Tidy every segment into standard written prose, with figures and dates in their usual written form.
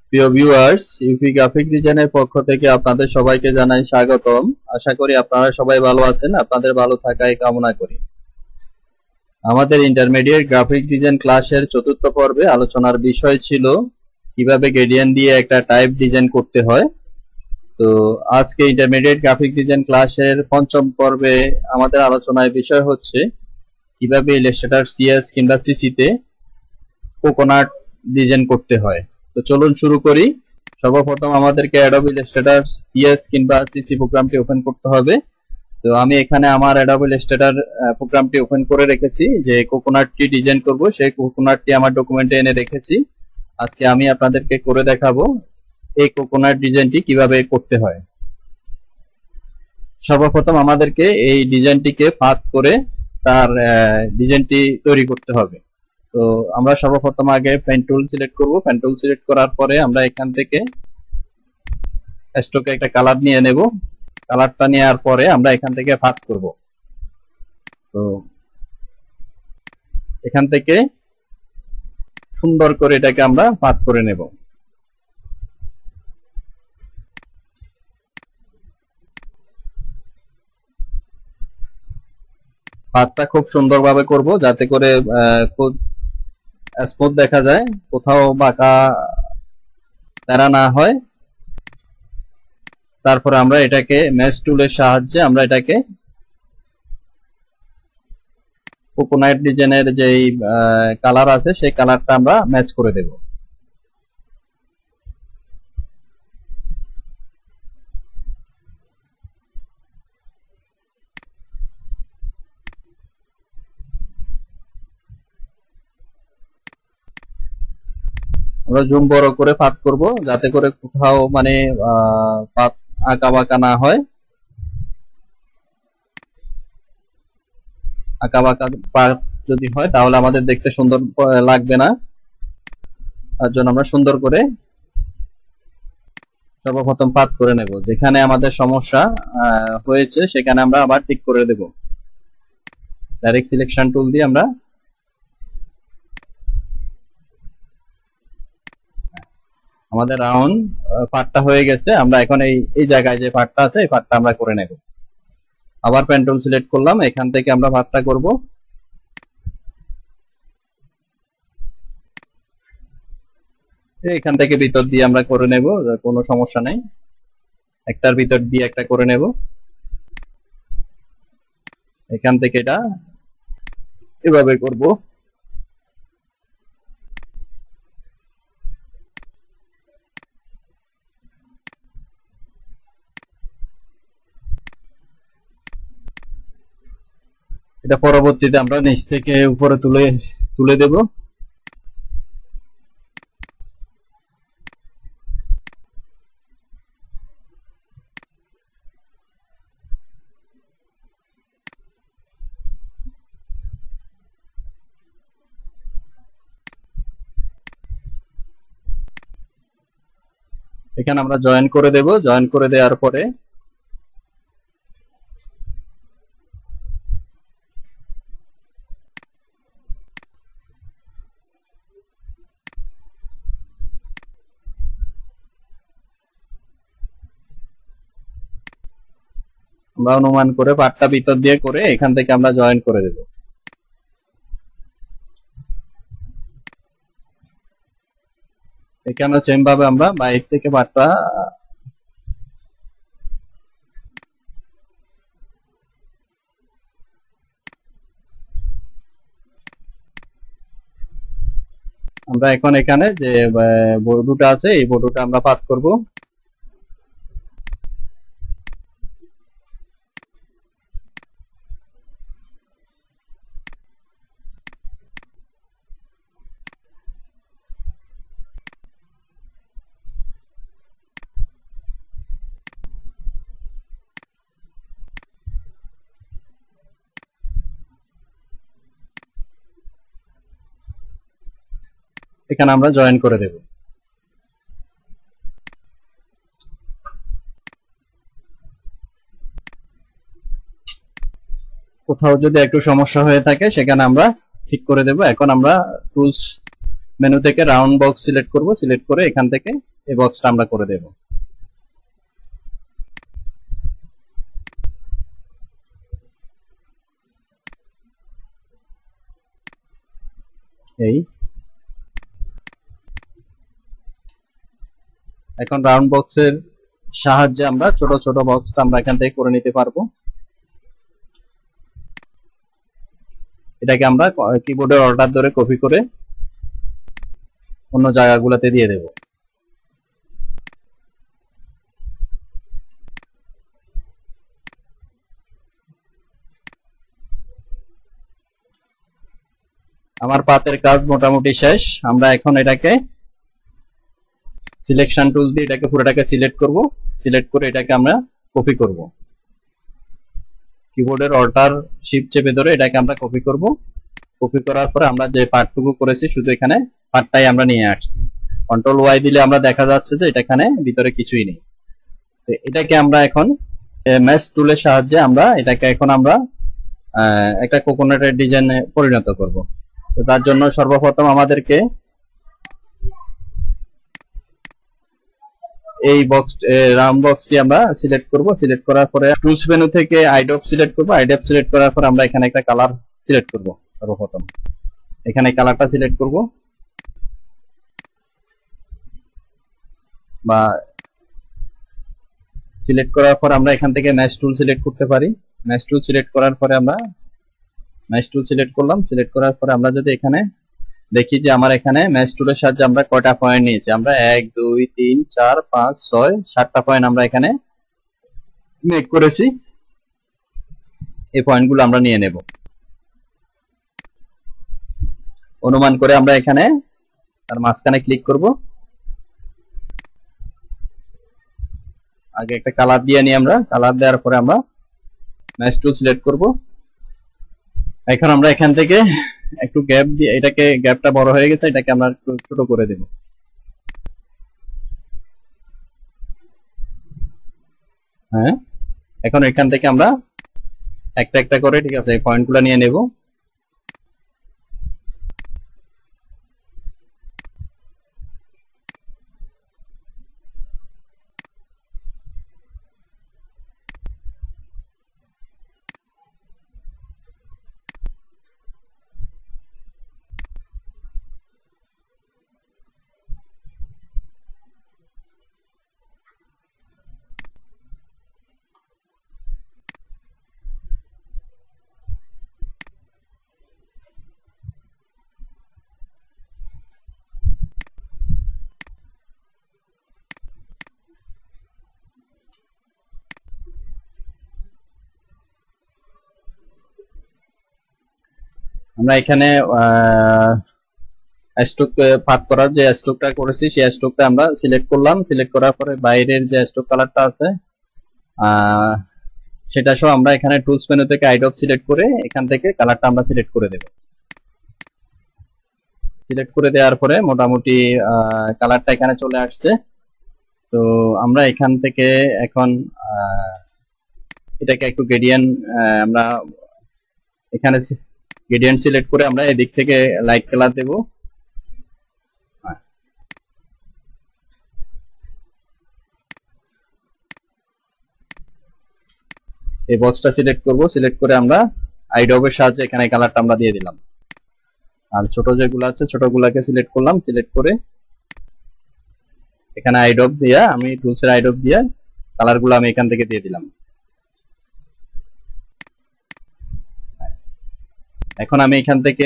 প্রিয় viewers, UP graphic ডিজাইনের পক্ষ থেকে আপনাদের সবাইকে জানাই স্বাগতম। আশা করি আপনারা সবাই ভালো আছেন। আপনাদের ভালো থাকাই কামনা করি। আমাদের ইন্টারমিডিয়েট গ্রাফিক ডিজাইন ক্লাসের চতুর্থ পর্বে আলোচনার বিষয় ছিল কিভাবে গ্রেডিয়েন্ট দিয়ে একটা টাইপ ডিজাইন করতে হয়। তো আজকে ইন্টারমিডিয়েট গ্রাফিক ডিজাইন ক্লাসের পঞ্চম পর্বে আমাদের আলোচনার বিষয় হচ্ছে কিভাবে ইলাস্ট্রেটর সিএস কিংবা সিসিতে কোকোনাট ডিজাইন করতে হয়। তো চলুন শুরু করি। সর্বপ্রথম আমাদেরকে অ্যাডোবি ইলাস্ট্রেটর সিএস কিংবা সিসি প্রোগ্রামটি ওপেন করতে হবে। তো আমি এখানে আমার অ্যাডোবি ইলাস্ট্রেটর প্রোগ্রামটি ওপেন করে রেখেছি, যে কোকোনাটটি ডিজাইন করব সেই কোকোনাটটি আমার ডকুমেন্টে এনে রেখেছি। আজকে আমি আপনাদেরকে করে দেখাবো এই কোকোনাট ডিজাইনটি কিভাবে করতে হয়। সর্বপ্রথম আমাদেরকে এই ডিজাইনটিকে পাথ করে তার ডিজাইনটি তৈরি করতে হবে। তো আমরা সর্বপ্রথম আগে পেন টুল সিলেক্ট করব। পেন টুল সিলেক্ট করার পরে আমরা এখান থেকে স্ট্রোকে একটা কালার নিয়ে নেব। কালারটা নেওয়ার পরে আমরা এখান থেকে পাথ করব। তো এখান থেকে সুন্দর করে এটাকে আমরা পাথ করে নেব। পাথটা খুব সুন্দরভাবে করব যাতে করে খুব স্মুথ দেখা যায়, কোথাও বাঁকা তেরা না হয়। তারপরে আমরা এটাকে ম্যাচ টুলের সাহায্যে আমরা এটাকে কোকোনাট ডিজাইনের যেই কালার আছে সেই কালারটা আমরা ম্যাচ করে দেব। আমরা জুম বড় করে পাথ করব যাতে করে কোথাও মানে পাথ আঁকা বাঁকা না হয়। আঁকা বাঁকা পাথ যদি হয় তাহলে আমাদের দেখতে সুন্দর লাগবে না। তার জন্য আমরা সুন্দর করে সর্বপ্রথম পাথ করে নেব। যেখানে আমাদের সমস্যা হয়েছে সেখানে আমরা আবার ঠিক করে দেব। ডাইরেক্ট সিলেকশন টুল দিয়ে আমরা আমাদের রাউন্ড পার্টটা হয়ে গেছে। আমরা এখন এই জায়গায় যে পার্টটা আছে এই পার্টটা আমরা করে নেব। আবার পেন টুল সিলেক্ট করলাম, এখান থেকে আমরা পার্টটা করব। এখান থেকে ভিতর দিয়ে আমরা করে নেব, কোনো সমস্যা নেই। একটার ভিতর দিয়ে একটা করে নেব। এখান থেকে এটা এভাবে করব। এটা পরবর্তীতে আমরা নিচ থেকে উপরে তুলে দেব। এখানে আমরা জয়েন করে দেব। জয়েন করে দেওয়ার পরে আমরা অনুমান করে পার্টটা ভিতর দিয়ে করে এখান থেকে আমরা জয়েন করে দেব। এখানে সেম ভাবে আমরা বাইরে থেকে পার্টটা আমরা এখন এখানে যে বর্ডুটা আছে এই বর্ডুটা আমরা পাথ করব। এখানে আমরা জয়েন করে দেব। কোথাও যদি একটু সমস্যা হয়ে থাকে সেখানে আমরা ঠিক করে দেব। এখন আমরা টুলস মেনু থেকে রাউন্ড বক্স সিলেক্ট করব। সিলেক্ট করে এখান থেকে এই বক্সটা আমরা করে দেব। এই এখন রাউন্ড বক্সের সাহায্যে আমরা ছোট ছোট বক্সটা আমরা এখান থেকে করে নিতে পারবো। এটাকে আমরা কিবোর্ডের অর্ডার ধরে কপি করে অন্য জায়গাগুলোতে দিয়ে দেব। আমার পাতের কাজ মোটামুটি শেষ। আমরা এখন এটাকে সিলেকশন টুল দিয়ে এটাকে পুরোটাকে সিলেক্ট করব। সিলেক্ট করে এটাকে আমরা কপি করব। কিবোর্ডের অল্টার শিফট চেপে ধরে এটাকে আমরা কপি করব। কপি করার পরে আমরা যে পার্টটুকু করেছি শুধু এখানে পার্টটাই আমরা নিয়ে আসছি। কন্ট্রোল ওয়াই দিলে আমরা দেখা যাচ্ছে যে এটা এখানে ভিতরে কিছুই নেই। তো এটাকে আমরা এখন ম্যাশ টুলের সাহায্যে আমরা এটাকে এখন আমরা একটা কোকোনাটের ডিজাইনে পরিণত করব। তো তার জন্য সর্বপ্রথম আমাদেরকে এই বক্স রাউন্ড বক্সটি আমরা সিলেক্ট করব। সিলেক্ট করার পরে টুলস মেনু থেকে আইডপ সিলেক্ট করব। আইডপ সিলেক্ট করার পর আমরা এখানে একটা কালার সিলেক্ট করব। সর্বপ্রথম এখানে কালারটা সিলেক্ট করব, বা সিলেক্ট করার পর আমরা এখান থেকে ম্যাশ টুল সিলেক্ট করতে পারি। ম্যাশ টুল সিলেক্ট করার পরে আমরা ম্যাশ টুল সিলেক্ট করলাম। সিলেক্ট করার পরে আমরা যদি এখানে দেখি যে আমার এখানে ম্যাশ টুলের সাহায্যে আমরা কয়টা পয়েন্ট নিয়েছি, আমরা 1 2 3 4 5 6 7টা পয়েন্ট আমরা এখানে মেক করেছি। এই পয়েন্টগুলো আমরা নিয়ে নেব। অনুমান করে আমরা এখানে তার মাঝখানে ক্লিক করব। আগে একটা কালার দিয়ে নিই আমরা। কালার দেওয়ার পরে আমরা ম্যাশ টুল সিলেক্ট করব। এখন আমরা এখান থেকে একটু গ্যাপ দিয়ে, এটাকে গ্যাপটা বড় হয়ে গেছে, এটাকে আমরা একটু ছোট করে দেব। হ্যাঁ, এখন এখান থেকে আমরা একটা একটা করে, ঠিক আছে, এই পয়েন্টগুলো নিয়ে নেব। আমরা এখানে স্ট্রোক পাত করার যে স্ট্রোকটা করেছি সেই স্ট্রোকটা আমরা সিলেক্ট করলাম। সিলেক্ট করার পরে বাইরের যে স্ট্রোক কালারটা আছে সেটা সহ আমরা এখানে টুলস মেনু থেকে আইডপ সিলেক্ট করে এখান থেকে কালারটা আমরা সিলেক্ট করে দেব। সিলেক্ট করে দেওয়ার পরে মোটামুটি কালারটা এখানে চলে আসছে। তো আমরা এখান থেকে এখন এটাকে একটু গ্রেডিয়েন্ট, আমরা এখানে গ্রেডিয়েন্ট সিলেক্ট করে আমরা এদিক থেকে লাইট কালার দেব। এই বক্সটা সিলেক্ট করব। সিলেক্ট করে আমরা আইডবের সাহায্যে এখানে কালারটা আমরা দিয়ে দিলাম। আর ছোট যেগুলো আছে ছোটগুলোকে সিলেক্ট করলাম। সিলেক্ট করে এখানে আইডব দিয়া, আমি টুলসের আইডব দিয়া কালারগুলো আমি এখান থেকে দিয়ে দিলাম। এখন আমি এখান থেকে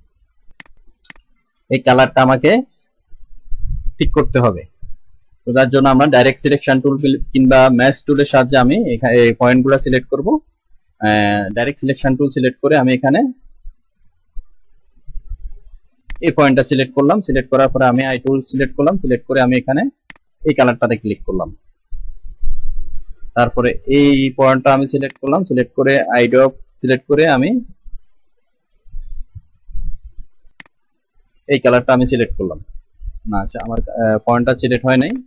এই কালারটা আমাকে ঠিক করতে হবে। তো তার জন্য আমরা ডাইরেক্ট সিলেকশন টুল কিংবা ম্যাশ টুলের সাহায্যে আমি এখানে এই পয়েন্টগুলো সিলেক্ট করব। ডাইরেক্ট সিলেকশন টুল সিলেক্ট করে আমি এখানে এই পয়েন্টটা সিলেক্ট করলাম। সিলেক্ট করার পরে আমি আই টুল সিলেক্ট করলাম। সিলেক্ট করে আমি এখানে এই কালারটাতে ক্লিক করলাম। তারপরে এই পয়েন্টটা আমি সিলেক্ট করলাম। সিলেক্ট করে আইডপ সিলেক্ট করে আমি এই কালারটা আমি সিলেক্ট করলাম। না, আচ্ছা, আমার পয়েন্টটা সিলেক্ট হয় নাই।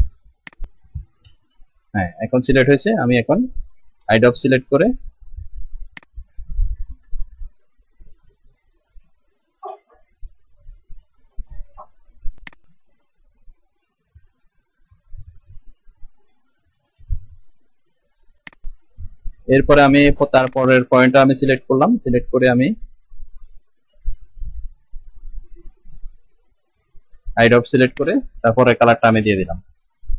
হ্যাঁ, এখন সিলেক্ট হয়েছে। আমি এখন আইডপ সিলেক্ট করে এরপরে আমি তারপরের পয়েন্টটা আমি সিলেক্ট করলাম, সিলেক্ট করে আমি হাইড অফ সিলেক্ট করে তারপরে কালারটা আমি দিয়ে দিলাম।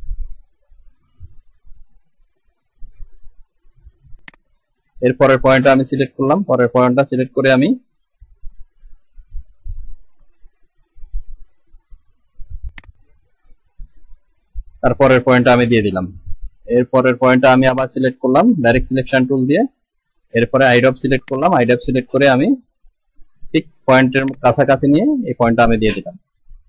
এরপরের পয়েন্টটা আমি সিলেক্ট করলাম, পরের পয়েন্টটা সিলেক্ট করে আমি তারপরের পয়েন্টটা আমি দিয়ে দিলাম। এরপরের পয়েন্টটা আমি আবার সিলেক্ট করলাম ডাইরেক্ট সিলেকশন টুল দিয়ে, এরপরে হাইড অফ সিলেক্ট করলাম, হাইড অফ সিলেক্ট করে আমি ঠিক পয়েন্টের কাছাকাছি নিয়ে এই পয়েন্টটা আমি দিয়ে দিলাম।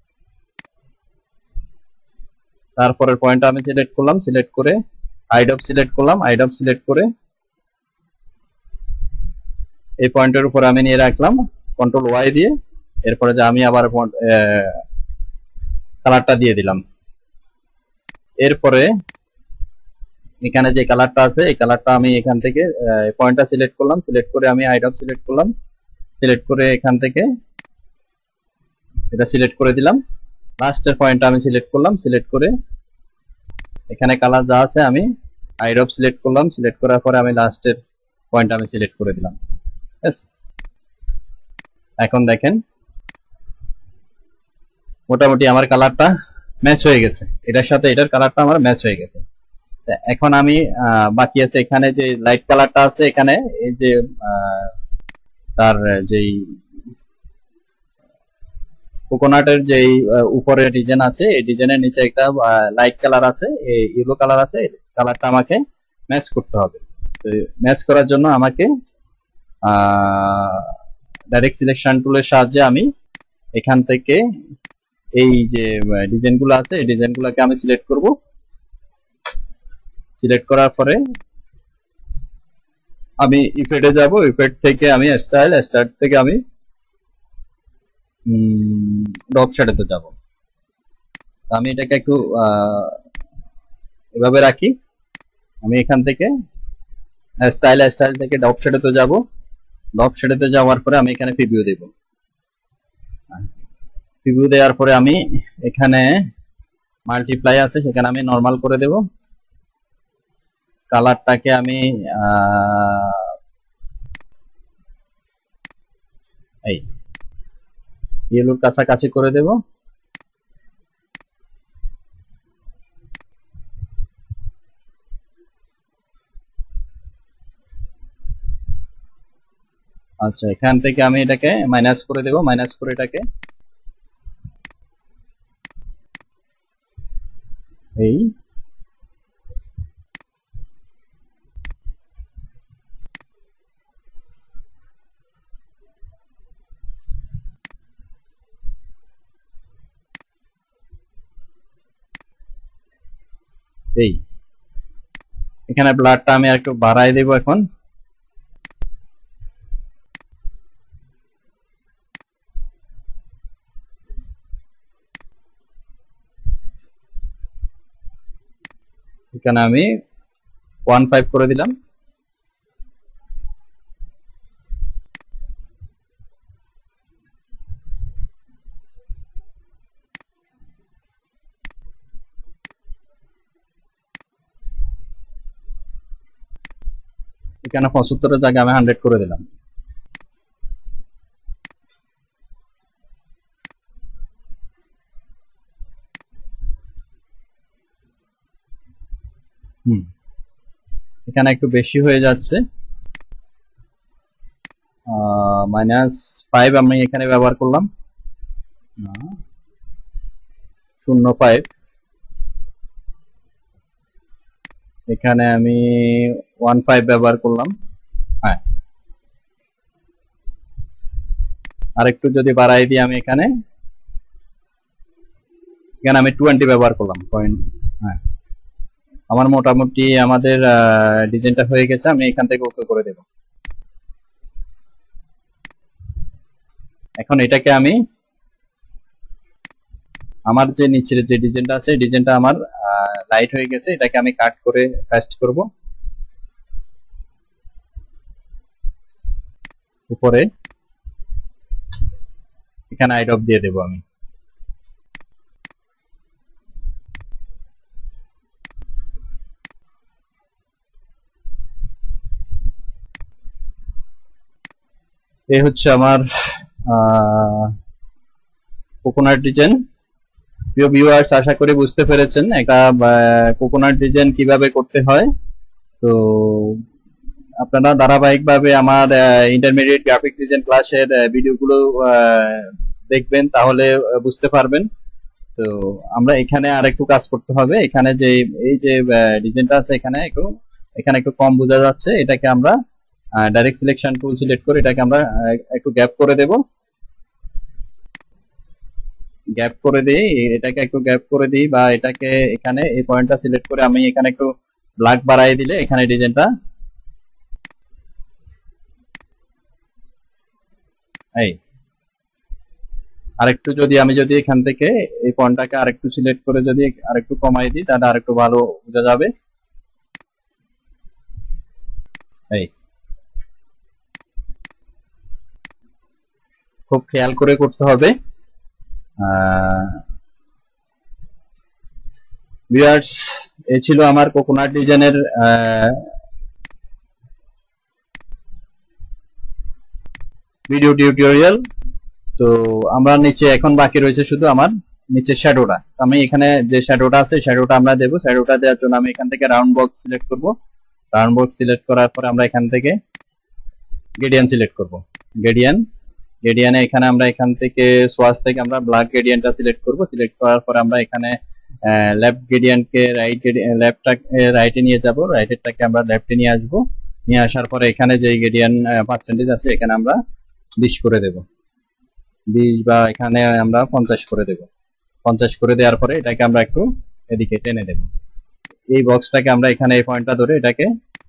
তারপরের পয়েন্টটা আমি সিলেক্ট করলাম, সিলেক্ট করে হাইড অফ সিলেক্ট করলাম, হাইড অফ সিলেক্ট করে এই পয়েন্টের উপর আমি নিয়ে রাখলাম কন্ট্রোল ওয়াই দিয়ে, এরপরে যে আমি আবার কালারটা দিয়ে দিলাম। এরপরে এখানে যে কালারটা আছে এই কালারটা আমি এখান থেকে পয়েন্টটা সিলেক্ট করলাম, সিলেক্ট করে আমি হাইড অফ সিলেক্ট করলাম, সিলেক্ট করে এখান থেকে এটা সিলেক্ট করে দিলাম। লাস্টের পয়েন্টটা আমি সিলেক্ট করলাম, সিলেক্ট করে এখানে কালার যা আছে আমি হাইড অফ সিলেক্ট করলাম, সিলেক্ট করার পরে আমি লাস্টের পয়েন্ট আমি সিলেক্ট করে দিলাম। এখন দেখেন মোটামুটি আমার কালারটা ম্যাচ হয়ে গেছে, এটার সাথে এটার কালারটা আমার ম্যাচ হয়ে গেছে। এখন আমি বাকি আছে এখানে যে লাইট কালারটা আছে, এখানে এই যে তার যেই কোকোনাটের যে উপরে ডিজাইন আছে এই ডিজাইনের নিচে একটা লাইট কালার আছে, এই ইয়েলো কালার আছে, কালারটা আমাকে ম্যাচ করতে হবে। তো ম্যাচ করার জন্য আমাকে ডাইরেক্ট সিলেকশন টুলের সাহায্যে আমি এখান থেকে এই যে ডিজাইনগুলো আছে এই ডিজাইনগুলোকে আমি সিলেক্ট করব। সিলেক্ট করার পরে আমি ইফেক্টে যাব, ইফেক্ট থেকে আমি স্টাইল থেকে আমি ড্রপ শ্যাডোতে যাব। আমি এটাকে একটু এভাবে রাখি, আমি এখান থেকে স্টাইল থেকে ড্রপ শ্যাডোতে যাব, ড্রপ শ্যাডোতে যাওয়ার পরে আমি এখানে প্রিভিউ দেব। প্রিভিউ দেওয়ার পরে আমি এখানে মাল্টিপ্লাই আছে সেখানে আমি নরমাল করে দেব, কালারটাকে আমি এই ইয়েলোর কাছাকাছি করে দেব। আচ্ছা এখান থেকে আমি এটাকে মাইনাস করে দেব, মাইনাস করে এটাকে এই এখানে ব্লাডটা আমি একটু বাড়াই দেব। এখন এখানে আমি 1.5 করে দিলাম। এখানে 75 জায়গায় আমি 100 করে দিলাম। এখানে একটু বেশি হয়ে যাচ্ছে, -5 আমি এখানে ব্যবহার করলাম, 0.5 এখানে আমি 1.5 ব্যবহার করলাম। হ্যাঁ আরেকটু যদি বাড়াই দিই আমি এখানে আমি 20 ব্যবহার করলাম পয়েন্ট। হ্যাঁ আমার মোটামুটি আমাদের ডিজাইনটা হয়ে গেছে, আমি এখান থেকে ওকে করে দেব। এখন এটাকে আমি আমার যে নিচের যে ডিজাইনটা আছে ডিজাইনটা আমার লাইট হয়ে গেছে, এটাকে আমি কাট করে পেস্ট করব উপরে, এখানে হাইড অফ দিয়ে দেব আমি। এই হচ্ছে আমার কোকোনাট ডিজাইন। প্রিয় ভিউয়ার্স, আশা করি বুঝতে পেরেছেন একটা কোকোনাট ডিজাইন কিভাবে করতে হয়। তো আপনারা ধারাবাহিকভাবে আমার ইন্টারমিডিয়েট গ্রাফিক ডিজাইন ক্লাসের ভিডিওগুলো দেখবেন, তাহলে বুঝতে পারবেন। তো আমরা এখানে আরেকটু কাজ করতে হবে। এখানে যে এই যে ডিজাইনটা আছে এখানে একটু কম বোঝা যাচ্ছে। এটাকে আমরা ডাইরেক্ট সিলেকশন টুল সিলেক্ট করে এটাকে আমরা একটু গ্যাপ করে দেব। গ্যাপ করে দিই, এটাকে একটু গ্যাপ করে দিই, বা এটাকে এখানে এই পয়েন্টটা সিলেক্ট করে আমি এখানে একটু ব্ল্যাক বাড়াই দিলে এখানে ডিজাইনটা এই আরেকটু আমি যদি এখান থেকে এই পয়েন্টটাকে আরেকটু সিলেক্ট করে যদি আরেকটু কমাই দিই তাহলে আরেকটু ভালো বোঝা যাবে। এই খুব খেয়াল করে করতে হবে। ভিউয়ার্স, এই ছিল আমার কোকোনাট ডিজাইনের ভিডিও টিউটোরিয়াল। তো আমরা নিচে এখন বাকি রয়েছে শুধু আমার নিচে শ্যাডোটা। আমি এখানে যে শ্যাডোটা আছে শ্যাডোটা আমরা দেবো। শ্যাডোটা দেওয়ার জন্য আমি এখান থেকে রাউন্ড বক্স সিলেক্ট করব। রাউন্ড বক্স সিলেক্ট করার পরে আমরা এখান থেকে গ্রেডিয়েন্ট সিলেক্ট করব। গ্রেডিয়েন্টে এখানে আমরা এখান থেকে সোয়াস থেকে আমরা ব্ল্যাক গ্রেডিয়েন্টটা সিলেক্ট করব। সিলেক্ট করার পরে আমরা এখানে লেফট গ্রেডিয়েন্টকে রাইটে নিয়ে যাব, রাইটেরটাকে আমরা লেফটে নিয়ে আসব। নিয়ে আসার পরে এখানে যে গ্রেডিয়েন্ট পার্সেন্টেজ আছে এখানে আমরা 20 করে দেব, 20 বা এখানে আমরা 50 করে দেব। 50 করে দেওয়ার পরে এটাকে আমরা একটু এদিকে টেনে দেব। এই বক্সটাকে আমরা এখানে এই পয়েন্টটা ধরে এটাকে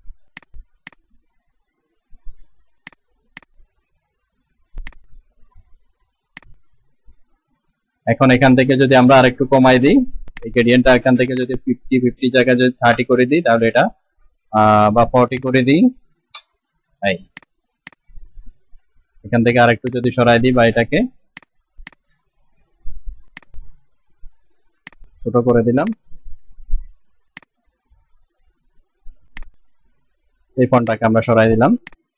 এখন এখান থেকে যদি আমরা আরেকটু কমাই দিই, এই গ্রেডিয়েন্টটা এখান থেকে যদি 50 জায়গায় যদি 30 করে দিই তাহলে এটা বা 40 করে দিই, এখান থেকে আরেকটু যদি সরাই দিই বা এটাকে ছোট করে দিলাম, এই ফন্টটাকে আমরা সরাই দিলাম।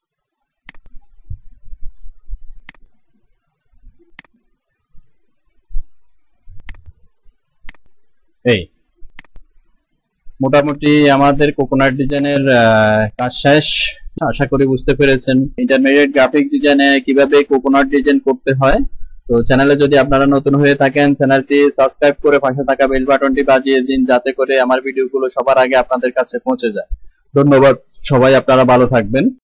এই মোটামুটি আমাদের কোকোনাট ডিজাইনের কাজ শেষ। আশা করি বুঝতে পেরেছেন ইন্টারমিডিয়েট গ্রাফিক ডিজাইনে কিভাবে কোকোনাট ডিজাইন করতে হয়। তো চ্যানেলে যদি আপনারা নতুন হয়ে থাকেন চ্যানেলটি সাবস্ক্রাইব করে পাশে থাকা বেল বাটনটি বাজিয়ে দিন, যাতে করে আমার ভিডিওগুলো সবার আগে আপনাদের কাছে পৌঁছে যায়। ধন্যবাদ সবাই, আপনারা ভালো থাকবেন।